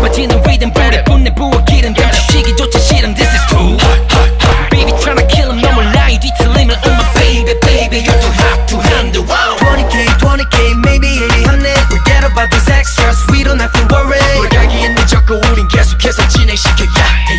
빠지는 리듬 불에 붙는 부엌길은 멈추시기조차 싫은 This is too hot. Baby tryna kill him 너무 나이 뒤틀림을 Oh my baby baby you're too hot to handle. 20k maybe 80 100 Forget about these extras we don't have to worry. 돌아가기엔 늦었고 우린 계속해서 진행시켜 yeah.